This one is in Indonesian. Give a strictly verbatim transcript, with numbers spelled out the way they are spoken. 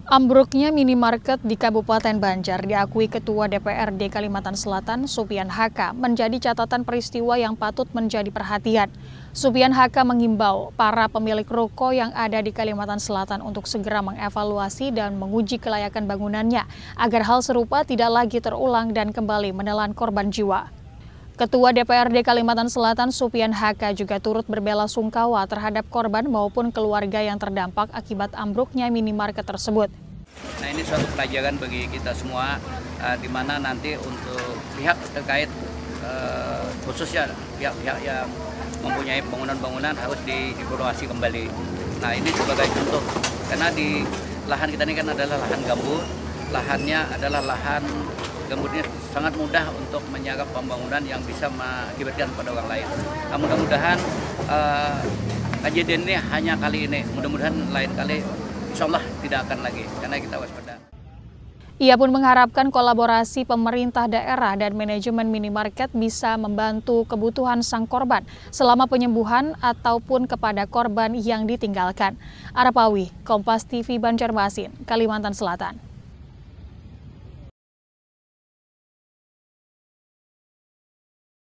Ambruknya minimarket di Kabupaten Banjar diakui Ketua D P R D Kalimantan Selatan, Supian Haka, menjadi catatan peristiwa yang patut menjadi perhatian. Supian Haka mengimbau para pemilik ruko yang ada di Kalimantan Selatan untuk segera mengevaluasi dan menguji kelayakan bangunannya, agar hal serupa tidak lagi terulang dan kembali menelan korban jiwa. Ketua D P R D Kalimantan Selatan Supian Haka juga turut berbelasungkawa terhadap korban maupun keluarga yang terdampak akibat ambruknya minimarket tersebut. Nah, ini suatu pelajaran bagi kita semua, uh, di mana nanti untuk pihak terkait, uh, khususnya pihak-pihak yang mempunyai bangunan-bangunan harus dievaluasi kembali. Nah, ini sebagai contoh, karena di lahan kita ini kan adalah lahan gambut, lahannya adalah lahan gambutnya sangat mudah untuk menyerap pembangunan yang bisa mengakibatkan pada orang lain. Nah, mudah-mudahan uh, kejadian ini hanya kali ini, mudah-mudahan lain kali insya Allah tidak akan lagi, karena kita waspada. Ia pun mengharapkan kolaborasi pemerintah daerah dan manajemen minimarket bisa membantu kebutuhan sang korban selama penyembuhan ataupun kepada korban yang ditinggalkan. Arapawi, Kompas T V Banjarmasin, Kalimantan Selatan.